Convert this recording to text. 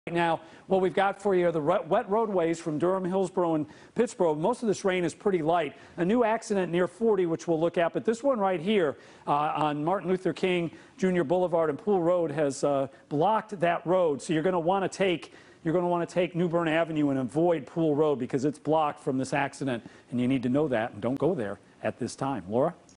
Now, what we've got for you are the wet roadways from Durham, Hillsborough, and Pittsburgh. Most of this rain is pretty light. A new accident near 40, which we'll look at, but this one right here on Martin Luther King Jr. Boulevard and Poole Road has blocked that road. So you're going to want to take New Bern Avenue and avoid Poole Road because it's blocked from this accident, and you need to know that and don't go there at this time. Laura?